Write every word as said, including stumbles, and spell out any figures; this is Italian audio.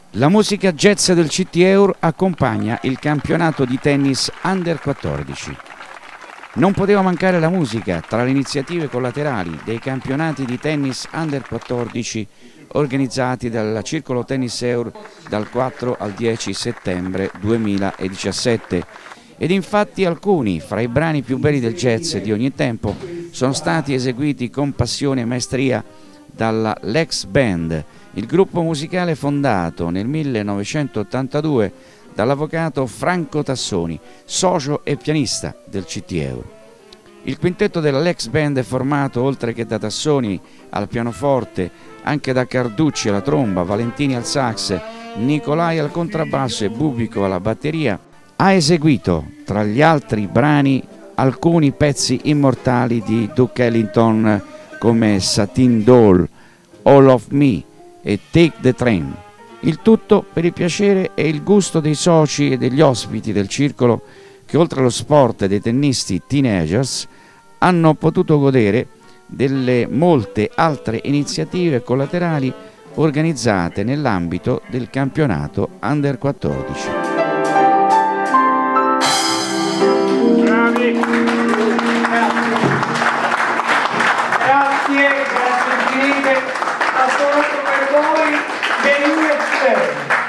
La musica jazz del C T Eur accompagna il campionato di tennis Under quattordici. Non poteva mancare la musica tra le iniziative collaterali dei campionati di tennis Under quattordici organizzati dal Circolo Tennis Eur dal quattro al dieci settembre duemiladiciassette. Ed infatti alcuni fra i brani più belli del jazz di ogni tempo sono stati eseguiti con passione e maestria dalla Lex Band, il gruppo musicale fondato nel millenovecentottantadue dall'avvocato Franco Tassoni, socio e pianista del C T Eur. Il quintetto della Lex Band è formato, oltre che da Tassoni al pianoforte, anche da Carducci alla tromba, Valentini al sax, Nicolai al contrabbasso e Bubico alla batteria. Ha eseguito, tra gli altri brani, alcuni pezzi immortali di Duke Ellington come Satin Doll, All of Me e Take the Train. Il tutto per il piacere e il gusto dei soci e degli ospiti del circolo che, oltre allo sport e dei tennisti teenagers, hanno potuto godere delle molte altre iniziative collaterali organizzate nell'ambito del campionato Under quattordici. Bravi. Grazie, grazie infinite, ascolto per voi dei U S